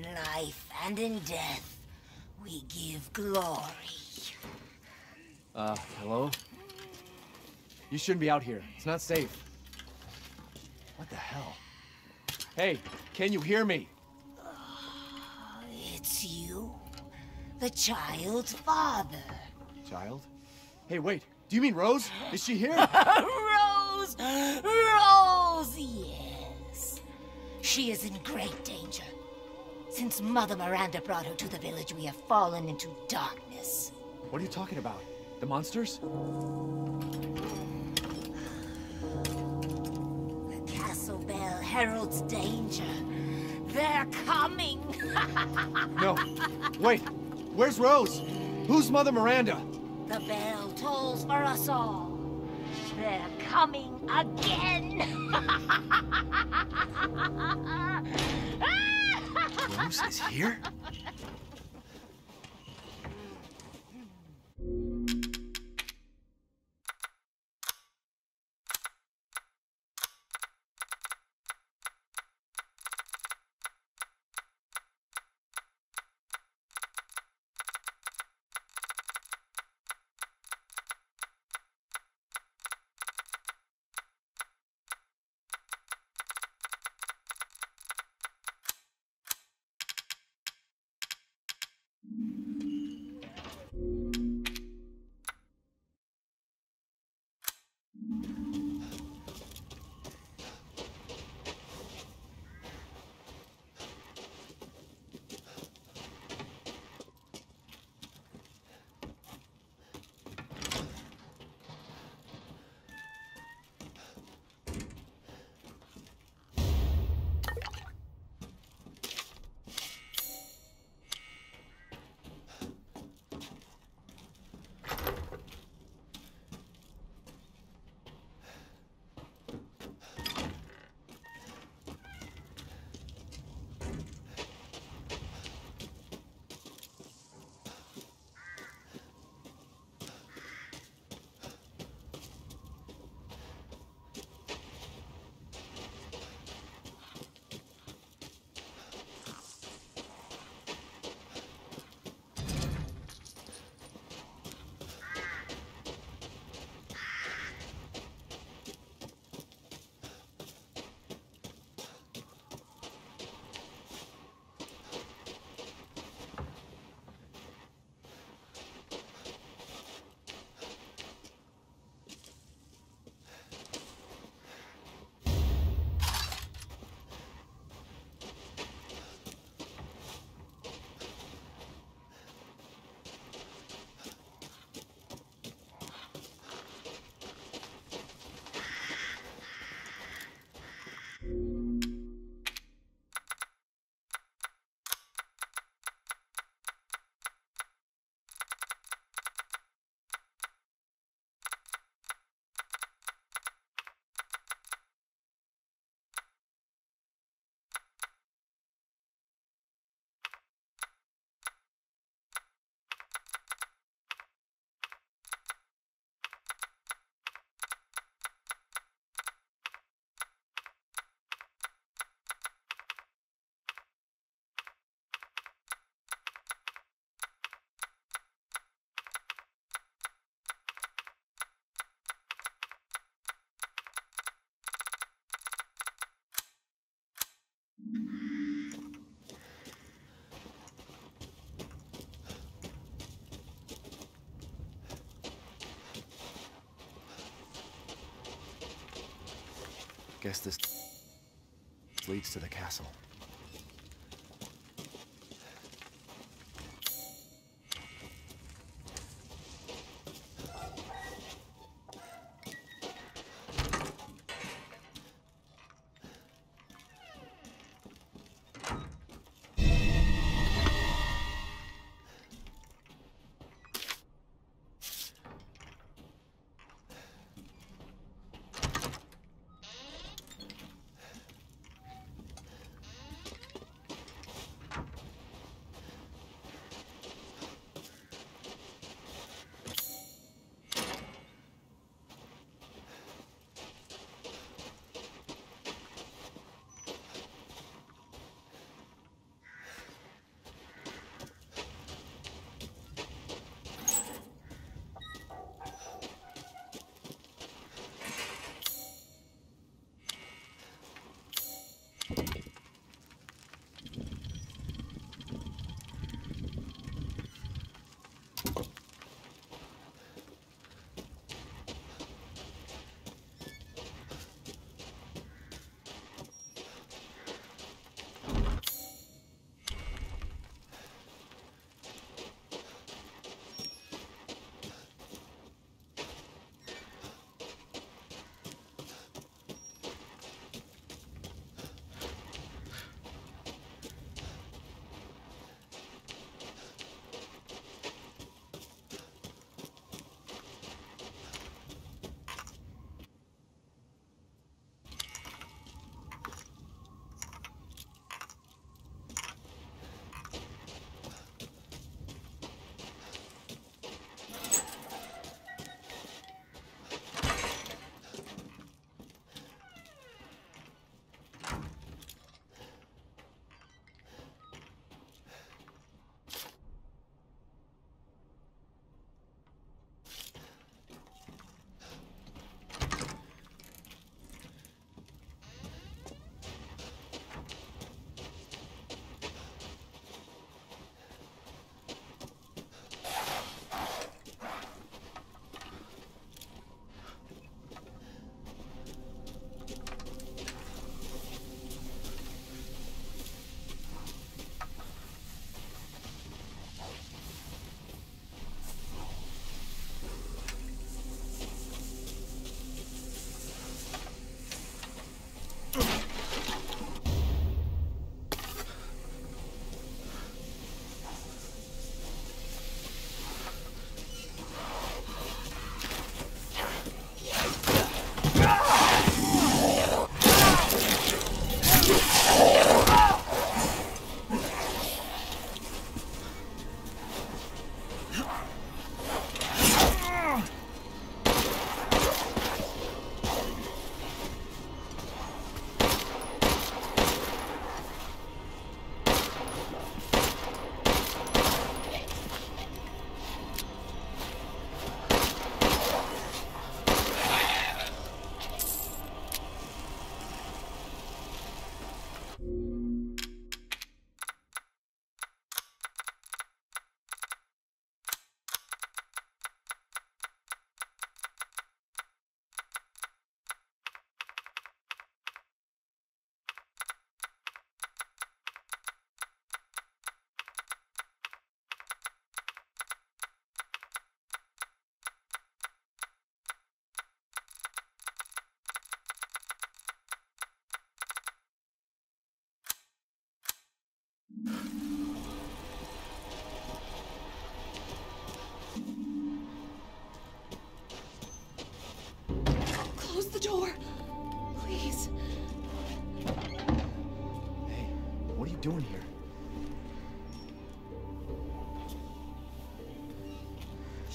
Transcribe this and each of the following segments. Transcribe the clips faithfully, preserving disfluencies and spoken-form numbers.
life and in death, we give glory. Uh, hello? You shouldn't be out here. It's not safe. What the hell? Hey, can you hear me? Uh, it's you, the child's father. Child? Hey, wait. Do you mean Rose? Is she here? Rose! Rose, yes. She is in great danger. Since Mother Miranda brought her to the village, we have fallen into darkness. What are you talking about? The monsters? The castle bell heralds danger. They're coming! No. Wait. Where's Rose? Who's Mother Miranda? The bell tolls for us all. They're coming again! Rose is here? Guess this leads to the castle.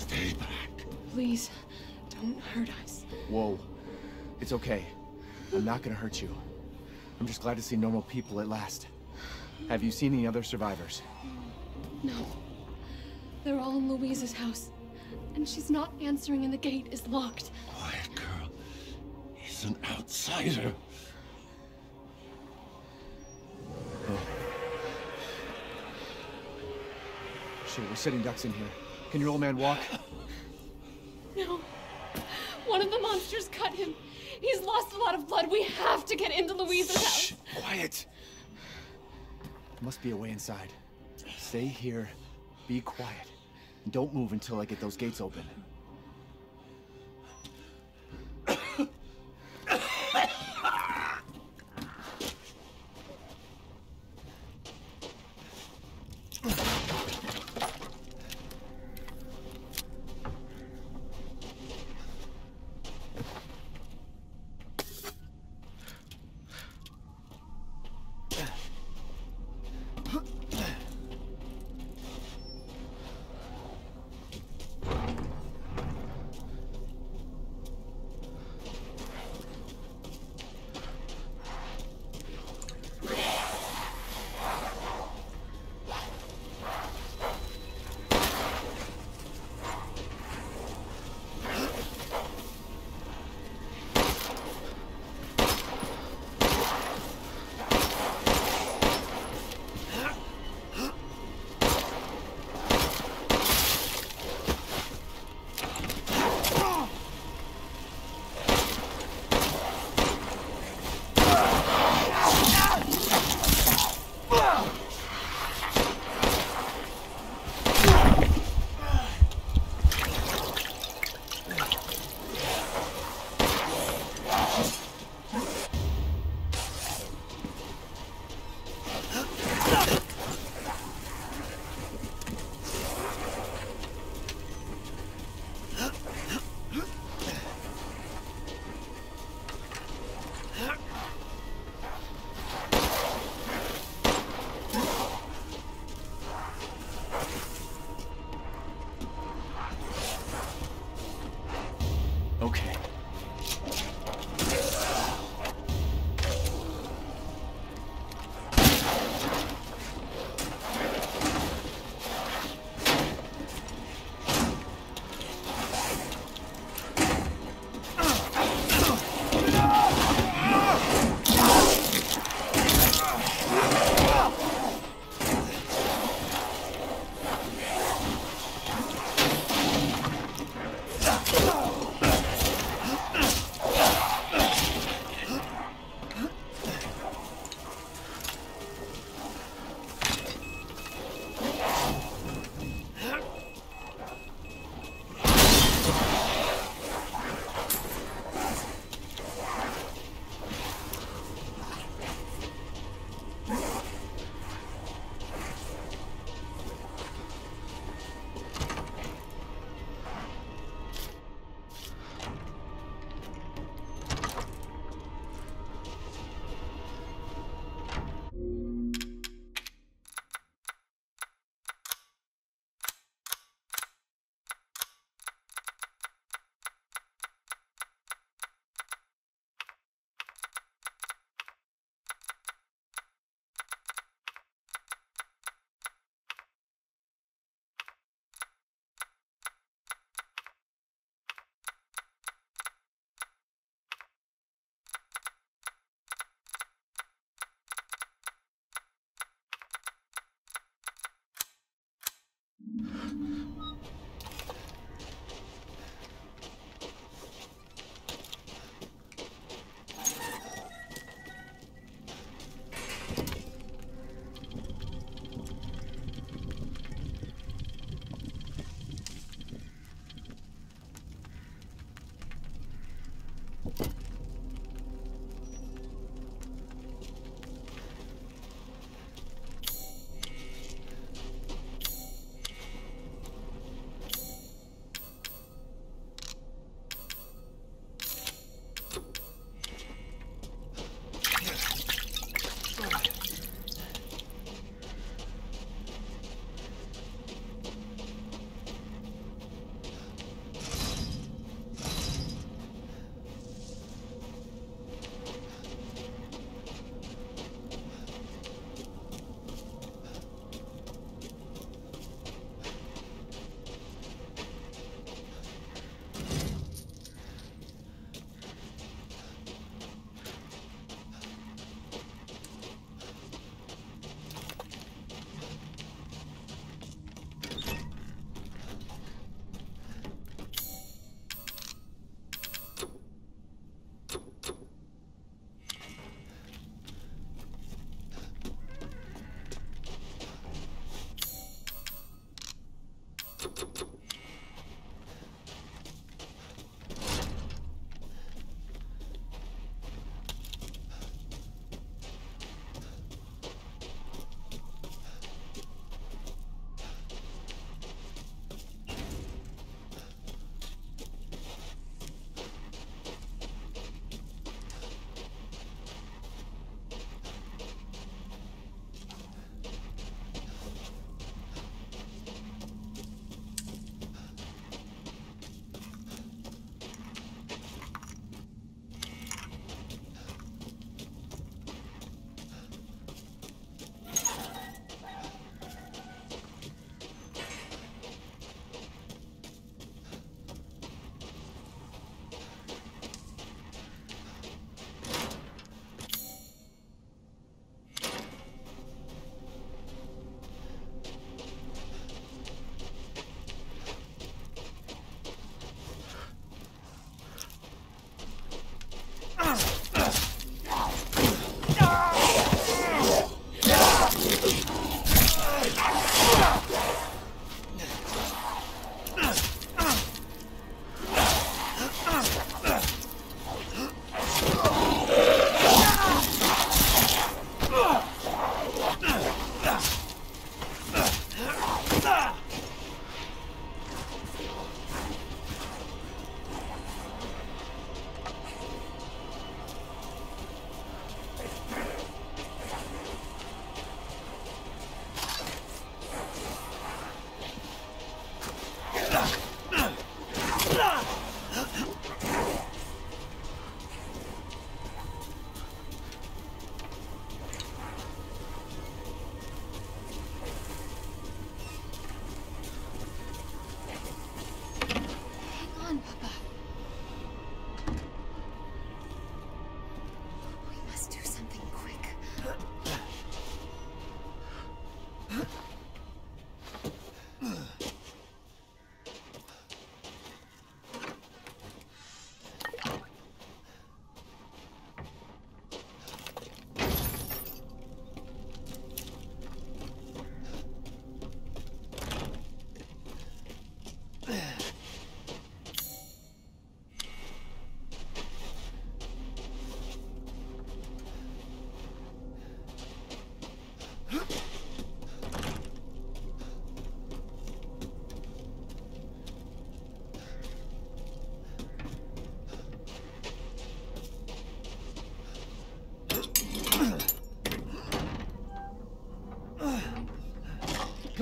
Stay back. Please, don't hurt us. Whoa. It's okay. I'm not gonna hurt you. I'm just glad to see normal people at last. Have you seen any other survivors? No. They're all in Louise's house. And she's not answering and the gate is locked. Quiet, girl. He's an outsider. Oh. Shit, we're sitting ducks in here. Can your old man walk? No. One of the monsters cut him. He's lost a lot of blood. We have to get into Louise's house. Shh, quiet. There must be a way inside. Stay here, be quiet, and don't move until I get those gates open. Okay.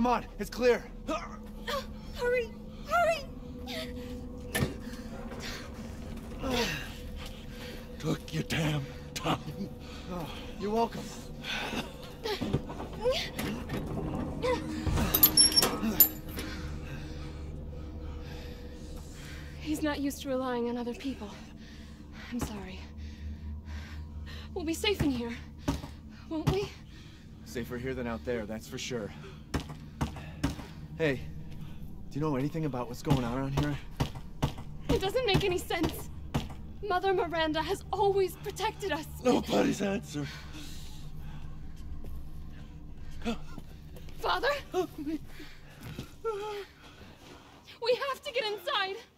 come on, it's clear. Hurry! Hurry! Took your damn time. Oh, you're welcome. He's not used to relying on other people. I'm sorry. We'll be safe in here, won't we? Safer here than out there, that's for sure. Hey, do you know anything about what's going on around here? It doesn't make any sense. Mother Miranda has always protected us. Nobody's answer. Father? We have to get inside.